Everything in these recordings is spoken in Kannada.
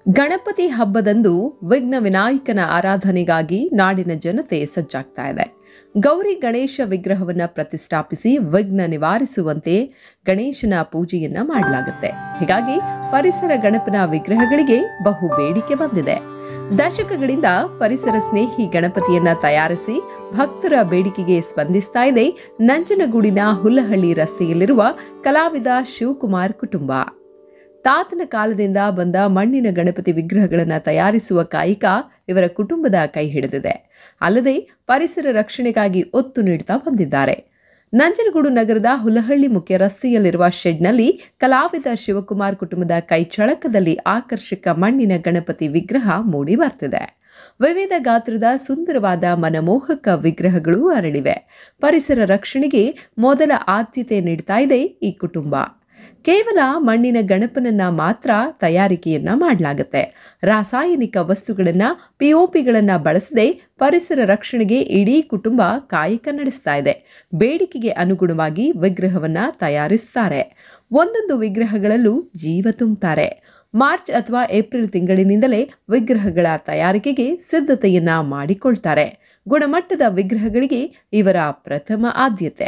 ಗಣಪತಿ ಹಬ್ಬದಂದು ವಿಘ್ನ ವಿನಾಯಕನ ಆರಾಧನೆಗಾಗಿ ನಾಡಿನ ಜನತೆ ಸಜ್ಜಾಗ್ತಾ ಇದೆ. ಗೌರಿ ಗಣೇಶ ವಿಗ್ರಹವನ್ನ ಪ್ರತಿಷ್ಠಾಪಿಸಿ ವಿಘ್ನ ನಿವಾರಿಸುವಂತೆ ಗಣೇಶನ ಪೂಜೆಯನ್ನ ಮಾಡಲಾಗುತ್ತೆ. ಹೀಗಾಗಿ ಪರಿಸರ ಗಣಪನ ವಿಗ್ರಹಗಳಿಗೆ ಬಹು ಬೇಡಿಕೆ ಬಂದಿದೆ. ದಶಕಗಳಿಂದ ಪರಿಸರ ಸ್ನೇಹಿ ಗಣಪತಿಯನ್ನ ತಯಾರಿಸಿ ಭಕ್ತರ ಬೇಡಿಕೆಗೆ ಸ್ಪಂದಿಸ್ತಾ ಇದೆ ನಂಜನಗೂಡಿನ ಹುಲ್ಲಹಳ್ಳಿ ರಸ್ತೆಯಲ್ಲಿರುವ ಕಲಾವಿದ ಶಿವಕುಮಾರ್ ಕುಟುಂಬ. ತಾತನ ಕಾಲದಿಂದ ಬಂದ ಮಣ್ಣಿನ ಗಣಪತಿ ವಿಗ್ರಹಗಳನ್ನು ತಯಾರಿಸುವ ಕಾಯಕ ಇವರ ಕುಟುಂಬದ ಕೈ ಹಿಡಿದಿದೆ. ಅಲ್ಲದೆ ಪರಿಸರ ರಕ್ಷಣೆಗಾಗಿ ಒತ್ತು ನೀಡುತ್ತಾ ಬಂದಿದ್ದಾರೆ. ನಂಜನಗೂಡು ನಗರದ ಹುಲ್ಲಹಳ್ಳಿ ಮುಖ್ಯ ರಸ್ತೆಯಲ್ಲಿರುವ ಶೆಡ್ನಲ್ಲಿ ಕಲಾವಿದ ಶಿವಕುಮಾರ್ ಕುಟುಂಬದ ಕೈ ಚಳಕದಲ್ಲಿ ಆಕರ್ಷಕ ಮಣ್ಣಿನ ಗಣಪತಿ ವಿಗ್ರಹ ಮೂಡಿ ಬರ್ತಿದೆ. ವಿವಿಧ ಗಾತ್ರದ ಸುಂದರವಾದ ಮನಮೋಹಕ ವಿಗ್ರಹಗಳು ಅರಳಿವೆ. ಪರಿಸರ ರಕ್ಷಣೆಗೆ ಮೊದಲ ಆದ್ಯತೆ ನೀಡ್ತಾ ಇದೆ ಈ ಕುಟುಂಬ. ಕೇವಲ ಮಣ್ಣಿನ ಗಣಪನನ್ನ ಮಾತ್ರ ತಯಾರಿಕೆಯನ್ನ ಮಾಡಲಾಗುತ್ತೆ. ರಾಸಾಯನಿಕ ವಸ್ತುಗಳನ್ನ ಪಿಒಪಿಗಳನ್ನ ಬಳಸದೆ ಪರಿಸರ ರಕ್ಷಣೆಗೆ ಇಡೀ ಕುಟುಂಬ ಕಾಯಕ ನಡೆಸ್ತಾ ಇದೆ. ಬೇಡಿಕೆಗೆ ಅನುಗುಣವಾಗಿ ವಿಗ್ರಹವನ್ನ ತಯಾರಿಸುತ್ತಾರೆ. ಒಂದೊಂದು ವಿಗ್ರಹಗಳಲ್ಲೂ ಜೀವ ತುಂಬುತ್ತಾರೆ. ಮಾರ್ಚ್ ಅಥವಾ ಏಪ್ರಿಲ್ ತಿಂಗಳಿನಿಂದಲೇ ವಿಗ್ರಹಗಳ ತಯಾರಿಕೆಗೆ ಸಿದ್ಧತೆಯನ್ನ ಮಾಡಿಕೊಳ್ತಾರೆ. ಗುಣಮಟ್ಟದ ವಿಗ್ರಹಗಳಿಗೆ ಇವರ ಪ್ರಥಮ ಆದ್ಯತೆ.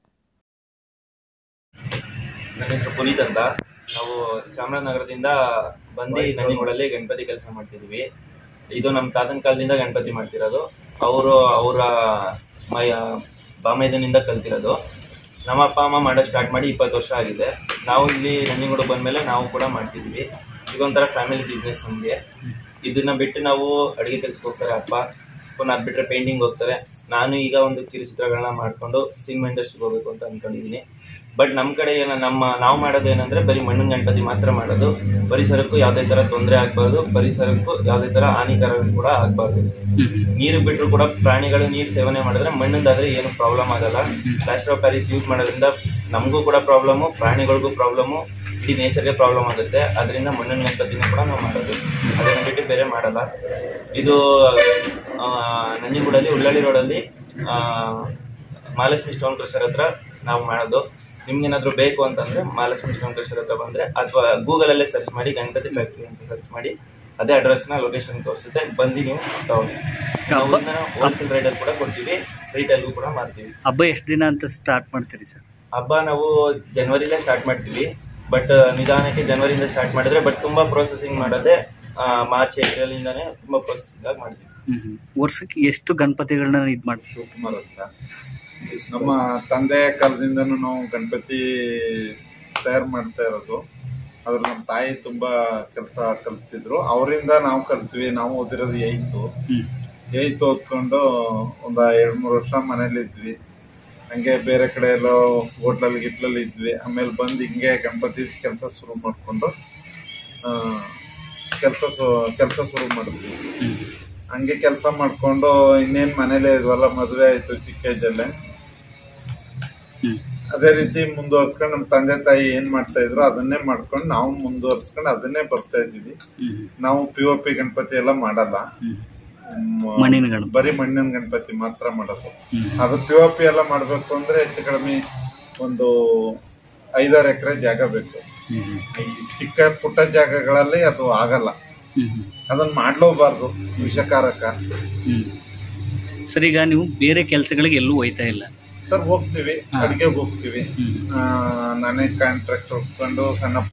ನನ್ನ ಹೆಸರು ಪುನೀತ್ ಅಂತ. ನಾವು ಚಾಮರಾಜನಗರದಿಂದ ಬಂದು ನಂಜನಗೂಡಲ್ಲಿ ಗಣಪತಿ ಕೆಲಸ ಮಾಡ್ತಿದ್ವಿ. ಇದು ನಮ್ಮ ತಾತನ ಕಾಲದಿಂದ ಗಣಪತಿ ಮಾಡ್ತಿರೋದು. ಅವರ ಬಾಮೈದನಿಂದ ಕಲ್ತಿರೋದು. ನಮ್ಮ ಅಪ್ಪ ಅಮ್ಮ ಮಾಡೋಕ್ಕೆ ಸ್ಟಾರ್ಟ್ ಮಾಡಿ 20 ವರ್ಷ ಆಗಿದೆ. ನಾವು ಇಲ್ಲಿ ನಂಜನಗೂಡು ಬಂದಮೇಲೆ ನಾವು ಕೂಡ ಮಾಡ್ತಿದ್ವಿ. ಇದೊಂಥರ ಫ್ಯಾಮಿಲಿ ಬಿಸ್ನೆಸ್ ನಮಗೆ. ಇದನ್ನು ಬಿಟ್ಟು ನಾವು ಅಡುಗೆ ಕೆಲಸಕ್ಕೆ ಹೋಗ್ತಾರೆ ಅಪ್ಪ, ಪುನಃ ಅದು ಬಿಟ್ಟರೆ ಪೇಂಟಿಂಗ್ ಹೋಗ್ತಾರೆ. ನಾನು ಈಗ ಒಂದು ಕಿರುಚಿತ್ರಗಳನ್ನ ಮಾಡಿಕೊಂಡು ಸಿನಿಮಾ ಇಂಡಸ್ಟ್ರಿಗೆ ಹೋಗಬೇಕು ಅಂತ ಅಂದ್ಕೊಂಡಿದ್ದೀನಿ. ಬಟ್ ನಮ್ಮ ಕಡೆ ನಾವು ಮಾಡೋದು ಏನಂದರೆ ಬರೀ ಮಣ್ಣಿನ ಗಣಪತಿ ಮಾತ್ರ ಮಾಡೋದು. ಪರಿಸರಕ್ಕೂ ಯಾವುದೇ ಥರ ತೊಂದರೆ ಆಗಬಾರ್ದು, ಪರಿಸರಕ್ಕೂ ಯಾವುದೇ ಥರ ಹಾನಿಕರ ಕೂಡ ಆಗಬಾರ್ದು. ನೀರು ಬಿಟ್ಟರು ಕೂಡ ಪ್ರಾಣಿಗಳು ನೀರು ಸೇವನೆ ಮಾಡಿದ್ರೆ ಮಣ್ಣಿಂದಾದರೆ ಏನು ಪ್ರಾಬ್ಲಮ್ ಆಗಲ್ಲ. ಪ್ಲಾಸ್ಟರ್ ಆಫ್ ಪ್ಯಾರಿಸ್ ಯೂಸ್ ಮಾಡೋದ್ರಿಂದ ನಮಗೂ ಕೂಡ ಪ್ರಾಬ್ಲಮ್ಮು, ಪ್ರಾಣಿಗಳಿಗೂ ಪ್ರಾಬ್ಲಮ್ಮು, ಇಡೀ ನೇಚರ್ಗೆ ಪ್ರಾಬ್ಲಮ್ ಆಗುತ್ತೆ. ಅದರಿಂದ ಮಣ್ಣಿನ ಗಣಪತಿನೂ ಕೂಡ ನಾವು ಮಾಡೋದು, ಅದನ್ನು ಬಿಟ್ಟು ಬೇರೆ ಮಾಡಲ್ಲ. ಇದು ನಂಜನಗೂಡಲ್ಲಿ ಹುಲ್ಲಹಳ್ಳಿ ರೋಡಲ್ಲಿ ಮಹಾಲಕ್ಷ್ಮಿ ಸ್ಟೋನ್ ಕ್ರಷರ್ ಹತ್ರ ನಾವು ಮಾಡೋದು. ನಿಮ್ಗೇನಾದರೂ ಬೇಕು ಅಂತಂದರೆ ಮಹಾಲಕ್ಷ್ಮಿ ಸ್ಟೋನ್ ಕ್ರಷರ್ ಹತ್ರ ಬಂದರೆ ಅಥವಾ ಗೂಗಲಲ್ಲೇ ಸರ್ಚ್ ಮಾಡಿ ಗಣಪತಿ ಫ್ಯಾಕ್ಟ್ರಿ ಅಂತ ಸರ್ಚ್ ಮಾಡಿ ಅದೇ ಅಡ್ರೆಸ್ನ ಲೊಕೇಶನ್ ತೋರಿಸುತ್ತೆ. ಬಂದು ನೀವು ತಗೊಳ್ಳಿ. ಹೋಲ್ಸೇಲ್ ರೇಟಲ್ಲಿ ಕೂಡ ಕೊಡ್ತೀವಿ, ರಿಟೇಲ್ಗೂ ಕೂಡ ಮಾಡ್ತೀವಿ. ಹಬ್ಬ ಎಷ್ಟು ದಿನ ಅಂತ ಸ್ಟಾರ್ಟ್ ಮಾಡ್ತೀರಿ ಸರ್? ಹಬ್ಬ ನಾವು ಜನವರಿಲೇ ಸ್ಟಾರ್ಟ್ ಮಾಡ್ತೀವಿ. ಬಟ್ ನಿಧಾನಕ್ಕೆ ಜನವರಿಯಿಂದ ಸ್ಟಾರ್ಟ್ ಮಾಡಿದ್ರೆ ಬಟ್ ತುಂಬ ಪ್ರೊಸೆಸಿಂಗ್ ಮಾಡೋದೇ ಮಾರ್ಚ್ ಏಪ್ರಿಲಿಂದಾನೇ ತುಂಬ ಪ್ರೊಸೆಸಿಂಗ್ ಆಗಿ ಮಾಡ್ತೀವಿ. ವರ್ಷಕ್ಕೆ ಎಷ್ಟು ಗಣಪತಿಗಳನ್ನ ಇದು ಮಾಡ್ತೀವಿ? ಶಿವಕುಮಾರ್ ಅಂತ ನಮ್ಮ ತಂದೆ ಕಾಲದಿಂದನೂ ನಾವು ಗಣಪತಿ ತಯಾರು ಮಾಡ್ತಾ ಇರೋದು. ಅದ್ರ ನಮ್ಮ ತಾಯಿ ತುಂಬಾ ಕೆಲಸ ಕಲಿಸ್ತಿದ್ರು, ಅವರಿಂದ ನಾವು ಕಲ್ತ್ವಿ. ನಾವು ಓದಿರೋದು ಏಯ್ತು ಓದ್ಕೊಂಡು ಒಂದು 2-3 ವರ್ಷ ಮನೇಲಿ ಇದ್ವಿ. ಹಂಗೆ ಬೇರೆ ಕಡೆ ಎಲ್ಲೋ ಹೋಟ್ಲಲ್ಲಿ ಗಿಟ್ಲಲ್ಲಿ ಇದ್ವಿ. ಆಮೇಲೆ ಬಂದು ಹಿಂಗೆ ಗಣಪತಿ ಕೆಲಸ ಶುರು ಮಾಡಿಕೊಂಡು ಕೆಲಸ ಶುರು ಮಾಡಿದ್ವಿ. ಹಂಗೆ ಕೆಲಸ ಮಾಡ್ಕೊಂಡು ಇನ್ನೇನು ಮನೇಲೆ ಇದ್ವಲ್ಲ, ಮದುವೆ ಆಯ್ತು ಚಿಕ್ಕ ಏಜಲ್ಲೇ. ಅದೇ ರೀತಿ ಮುಂದುವರ್ಸ್ಕೊಂಡು ನಮ್ಮ ತಂದೆ ತಾಯಿ ಏನ್ ಮಾಡ್ತಾ ಇದ್ರು ಅದನ್ನೇ ಮಾಡ್ಕೊಂಡು ನಾವು ಮುಂದುವರ್ಸ್ಕೊಂಡು ಅದನ್ನೇ ಬರ್ತಾ ಇದೀವಿ. ನಾವು POP ಗಣಪತಿ ಎಲ್ಲ ಮಾಡಲ್ಲ, ಬರೀ ಮಣ್ಣಿನ ಗಣಪತಿ ಮಾತ್ರ ಮಾಡೋದು. ಅದು POP ಎಲ್ಲ ಮಾಡ್ಬೇಕು ಅಂದ್ರೆ ಹೆಚ್ಚು ಕಡಿಮೆ ಒಂದು 5-6 ಎಕರೆ ಜಾಗ ಬೇಕು. ಈ ಚಿಕ್ಕ ಪುಟ್ಟ ಜಾಗಗಳಲ್ಲಿ ಅದು ಆಗಲ್ಲ, ಅದನ್ನ ಮಾಡ್ಲೂಬಾರ್ದು, ವಿಷಕಾರಕ. ಸರ್, ಈಗ ನೀವು ಬೇರೆ ಕೆಲಸಗಳಿಗೆ ಎಲ್ಲೂ ಹೋಯ್ತಾ ಇಲ್ಲ? ಸರ್, ಹೋಗ್ತೀವಿ, ಅಡಿಗೆಗೆ ಹೋಗ್ತೀವಿ. ನಾನೇ ಕಾಂಟ್ರಾಕ್ಟ್ ಹೋಗ್ಕೊಂಡು ಸಣ್ಣ.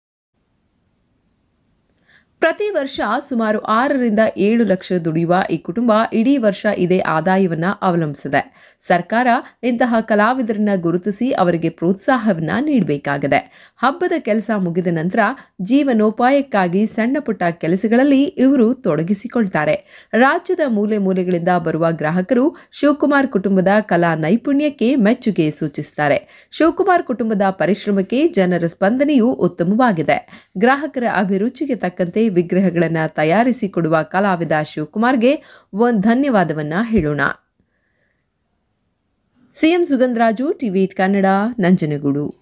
ಪ್ರತಿ ವರ್ಷ ಸುಮಾರು 6ರಿಂದ 7 ಲಕ್ಷ ದುಡಿಯುವ ಈ ಕುಟುಂಬ ಇಡೀ ವರ್ಷ ಇದೇ ಆದಾಯವನ್ನ ಅವಲಂಬಿಸಿದೆ. ಸರ್ಕಾರ ಇಂತಹ ಕಲಾವಿದರನ್ನ ಗುರುತಿಸಿ ಅವರಿಗೆ ಪ್ರೋತ್ಸಾಹವನ್ನ ನೀಡಬೇಕಾಗಿದೆ. ಹಬ್ಬದ ಕೆಲಸ ಮುಗಿದ ನಂತರ ಜೀವನೋಪಾಯಕ್ಕಾಗಿ ಸಣ್ಣ ಪುಟ್ಟ ಕೆಲಸಗಳಲ್ಲಿ ಇವರು ತೊಡಗಿಸಿಕೊಳ್ತಾರೆ. ರಾಜ್ಯದ ಮೂಲೆ ಮೂಲೆಗಳಿಂದ ಬರುವ ಗ್ರಾಹಕರು ಶಿವಕುಮಾರ್ ಕುಟುಂಬದ ಕಲಾ ನೈಪುಣ್ಯಕ್ಕೆ ಮೆಚ್ಚುಗೆ ಸೂಚಿಸುತ್ತಾರೆ. ಶಿವಕುಮಾರ್ ಕುಟುಂಬದ ಪರಿಶ್ರಮಕ್ಕೆ ಜನರ ಸ್ಪಂದನೆಯೂ ಉತ್ತಮವಾಗಿದೆ. ಗ್ರಾಹಕರ ಅಭಿರುಚಿಗೆ ತಕ್ಕಂತೆ ವಿಗ್ರಹಗಳನ್ನು ತಯಾರಿಸಿಕೊಡುವ ಕಲಾವಿದ ಶಿವಕುಮಾರ್ಗೆ ಒಂದು ಧನ್ಯವಾದವನ್ನ ಹೇಳೋಣ. CM Sugandharaju, TV8 Kannada, Nanjangud.